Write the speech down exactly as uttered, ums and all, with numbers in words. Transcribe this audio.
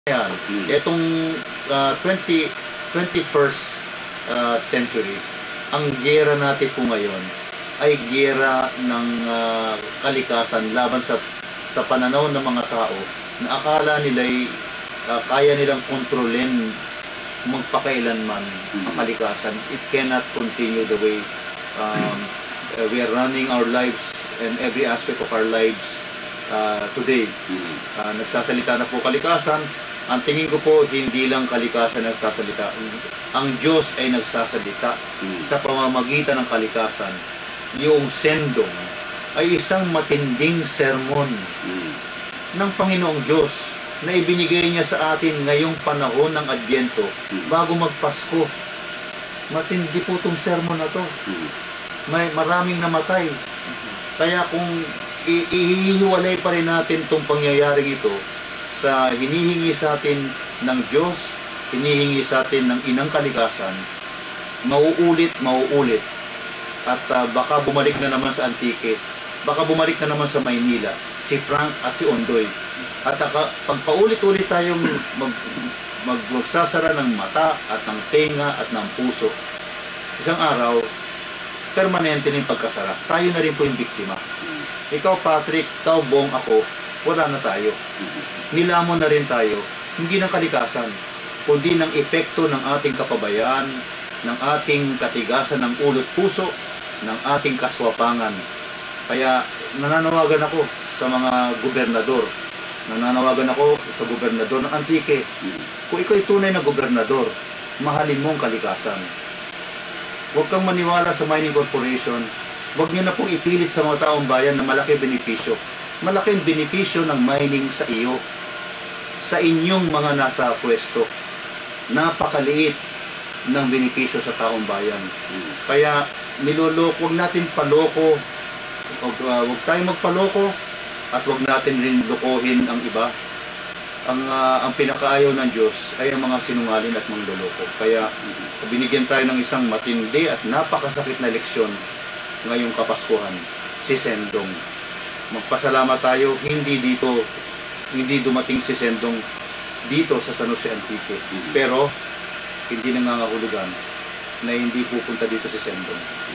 Yan. Itong uh, twenty, twenty-first uh, century, ang giyera natin po ngayon ay giyera ng uh, kalikasan laban sa sa pananaw ng mga tao na akala nila'y uh, kaya nilang kontrolin magpakailanman ang kalikasan. It cannot continue the way um, uh, we are running our lives and every aspect of our lives uh, today. Uh, nagsasalita na po kalikasan. Ang tingin ko po, hindi lang kalikasan nagsasalita. Ang Diyos ay nagsasalita mm. sa pamamagitan ng kalikasan. Yung sendong ay isang matinding sermon mm. ng Panginoong Diyos na ibinigay niya sa atin ngayong panahon ng Adbyento mm. bago magpasko. Matindi po itong sermon na to. Mm. May maraming namatay. Mm. Kaya kung ihihiwalay pa rin natin itong pangyayaring ito sa hinihingi sa atin ng Diyos, hinihingi sa atin ng inang kalikasan, mauulit, mauulit. At uh, baka bumalik na naman sa Antique, baka bumalik na naman sa Maynila, si Frank at si Ondoy. At uh, pag paulit-ulit tayong mag, mag, magsasara ng mata at ng tenga at ng puso, isang araw, permanente na yung pagkasara. Tayo na rin po yung biktima. Ikaw, Patrick, ikaw, Bong, ako, wala na tayo. Nilamon na rin tayo, hindi ng kalikasan, kundi ng epekto ng ating kapabayaan, ng ating katigasan ng ulo't puso, ng ating kaswapangan. Kaya nananawagan ako sa mga gobernador, nananawagan ako sa gobernador ng Antique. Kung ikaw ay tunay na gobernador, mahalin mo ang kalikasan. Huwag kang maniwala sa mining corporation. Huwag niyo na pong ipilit sa mga taong bayan na malaki benepisyo. Malaking benepisyo ng mining sa iyo, sa inyong mga nasa pwesto. Napakaliit ng benepisyo sa taong bayan. Kaya niloloko, huwag natin paloko, huwag, uh, huwag tayong magpaloko at huwag natin rin lokohin ang iba. Ang, uh, ang pinakaayaw ng Diyos ay ang mga sinungaling at mangloloko. Kaya binigyan tayo ng isang matindi at napakasakit na leksyon ngayong Kapaskuhan, si Sendong. Magpasalamat tayo, hindi dito, hindi dumating si Sendong dito sa San Jose Antique. Pero, hindi nangangahulugan na hindi pupunta dito si Sendong.